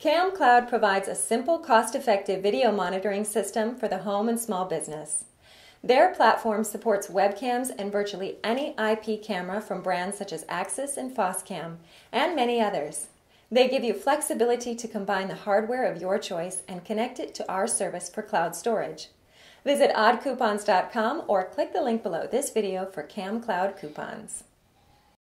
Camcloud provides a simple, cost-effective video monitoring system for the home and small business. Their platform supports webcams and virtually any IP camera from brands such as Axis and Foscam, and many others. They give you flexibility to combine the hardware of your choice and connect it to our service for cloud storage. Visit oddcoupons.com or click the link below this video for Camcloud coupons.